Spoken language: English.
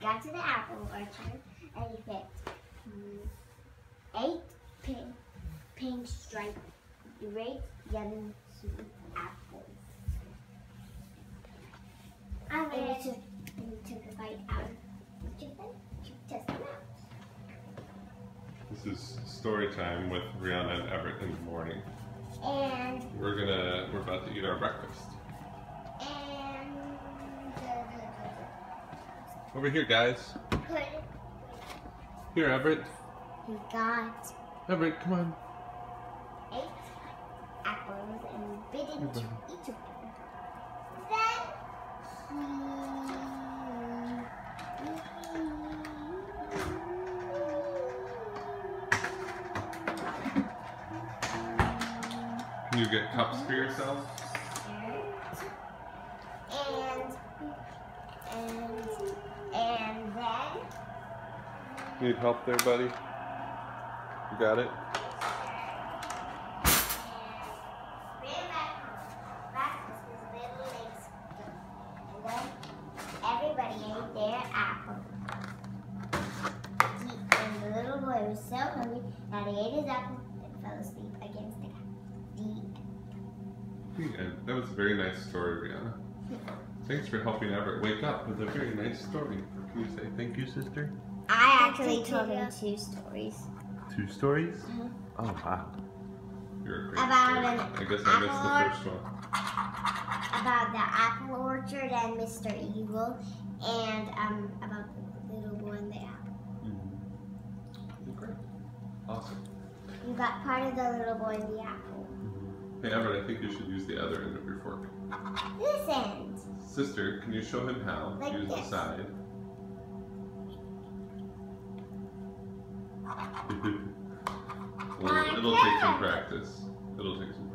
got to the apple orchard and he picked 8 pink striped, great yellow sweet apples. And he took a bite out of each of them to test them out. This is story time with Rianna and Everett in the morning. And we're about to eat our breakfast. And over here, guys. Here, Everett. He got Everett, come on. 8 apples and bit into each of them. Then Can you get cups for yourself? And then Need help there, buddy? You got it? everybody ate their apple. And the little boy was so hungry that he ate his apple and fell asleep against the cat. That was a very nice story, Rianna. Thanks for helping Everett wake up with a very nice story. Can you say thank you, sister? I actually told him 2 stories. 2 stories? Mm-hmm. Oh, wow. You're a great About story. an I guess I missed the first one. About the apple orchard and Mr. Eagle, and about the little boy and the apple. Mm-hmm. Great. Awesome. You got part of the little boy and the apple. Hey, Everett, I think you should use the other end of your fork. This end. Sister, can you show him how? Like Use this. the side. Well, Like it'll take some this. practice. It'll take some